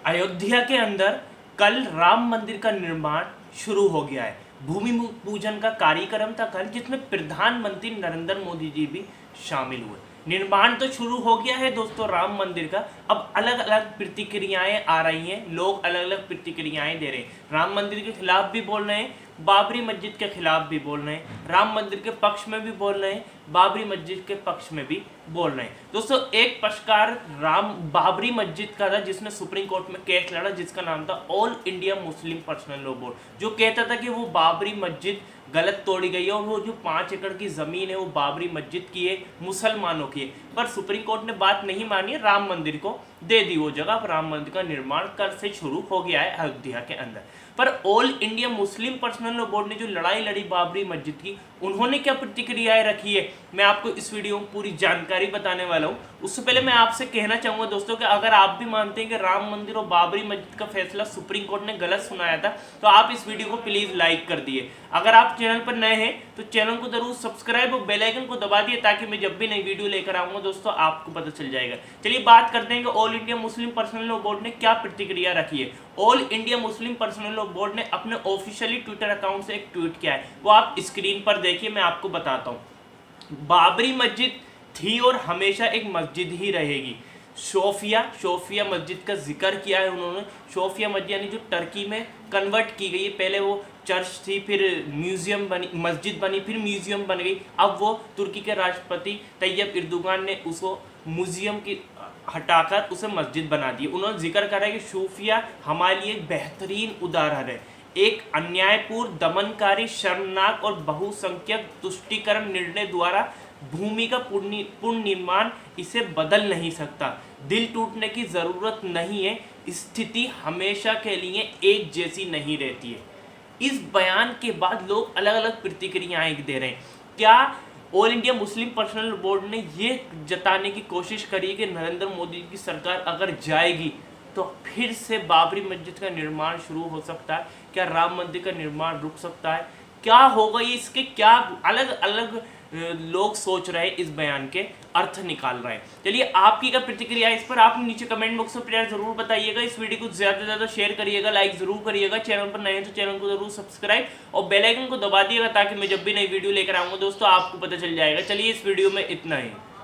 अयोध्या के अंदर कल राम मंदिर का निर्माण शुरू हो गया है। भूमि पूजन का कार्यक्रम था कल, जिसमें प्रधानमंत्री नरेंद्र मोदी जी भी शामिल हुए। निर्माण तो शुरू हो गया है दोस्तों राम मंदिर का। अब अलग अलग प्रतिक्रियाएं आ रही हैं, लोग अलग अलग प्रतिक्रियाएं दे रहे हैं। राम मंदिर के खिलाफ भी बोल रहे हैं, बाबरी मस्जिद के खिलाफ भी बोल रहे हैं, राम मंदिर के पक्ष में भी बोल रहे हैं, बाबरी मस्जिद के पक्ष में भी बोल रहे हैं। दोस्तों एक पक्षकार बाबरी मस्जिद का था, जिसने सुप्रीम कोर्ट में केस लड़ा, जिसका नाम था All India Muslim Personal Law Board, जो कहता था कि वो बाबरी मस्जिद गलत तोड़ी गई है और वो जो 5 एकड़ की ज़मीन है वो बाबरी मस्जिद की है, मुसलमानों की है। पर सुप्रीम कोर्ट ने बात नहीं मानी, राम मंदिर को दे दी वो जगह। राम मंदिर का निर्माण कल से शुरू हो गया है अयोध्या के अंदर। पर All India Muslim Personal Law Board ने जो लड़ाई लड़ी बाबरी मस्जिद की, उन्होंने क्या प्रतिक्रियाएं रखी है, मैं आपको इस वीडियो में पूरी जानकारी बताने वाला हूं। उससे पहले मैं आपसे कहना चाहूंगा दोस्तों कि अगर आप भी मानते हैं कि राम मंदिर और बाबरी मस्जिद का फैसला सुप्रीम कोर्ट ने गलत सुनाया था, तो आप इस वीडियो को प्लीज लाइक कर दिए। अगर आप चैनल पर नए हैं तो चैनल को जरूर सब्सक्राइब और बेल आइकन को दबा दिए, ताकि मैं जब भी नई वीडियो लेकर आऊंगा दोस्तों आपको पता चल जाएगा। चलिए बात करते हैं कि All India Muslim Personal Law Board ने क्या प्रतिक्रिया रखी है। All India Muslim Personal Law Board ने अपने ऑफिशियली ट्विटर अकाउंट से एक ट्वीट किया है, वो आप स्क्रीन पर देखिए, मैं आपको बताता हूं। बाबरी मस्जिद थी और हमेशा एक मस्जिद ही रहेगी। सोफिया मस्जिद का जिक्र किया है उन्होंने। सोफिया मस्जिद यानी जो टर्की में कन्वर्ट की गई है, पहले वो चर्च थी, फिर म्यूजियम बनी, मस्जिद बनी, फिर म्यूजियम बन गई। अब वो तुर्की के राष्ट्रपति तैयब एर्दोगान ने उसको म्यूजियम की हटाकर उसे मस्जिद बना दी। उन्होंने जिक्र करा कि सोफिया हमारे लिए एक बेहतरीन उदाहरण है, एक अन्यायपूर्ण, दमनकारी, शर्मनाक और बहुसंख्यक तुष्टीकरण निर्णय द्वारा भूमि का पूर्ण निर्माण इसे बदल नहीं सकता। दिल टूटने की जरूरत नहीं है, स्थिति हमेशा के लिए एक जैसी नहीं रहती है। इस बयान के बाद लोग अलग अलग प्रतिक्रियाएं दे रहे हैं। क्या All India Muslim Personal Board ने ये जताने की कोशिश करी है कि नरेंद्र मोदी की सरकार अगर जाएगी तो फिर से बाबरी मस्जिद का निर्माण शुरू हो सकता है? क्या राम मंदिर का निर्माण रुक सकता है? क्या होगा ये, इसके क्या अलग अलग लोग सोच रहे हैं, इस बयान के अर्थ निकाल रहे हैं। चलिए आपकी क्या प्रतिक्रिया है इस पर, आप नीचे कमेंट बॉक्स में प्यार जरूर बताइएगा। इस वीडियो को ज्यादा से ज्यादा शेयर करिएगा, लाइक जरूर करिएगा। चैनल पर नए हैं तो चैनल को जरूर सब्सक्राइब और बेल आइकन को दबा दिएगा, ताकि मैं जब भी नई वीडियो लेकर आऊंगा दोस्तों आपको पता चल जाएगा। चलिए इस वीडियो में इतना ही।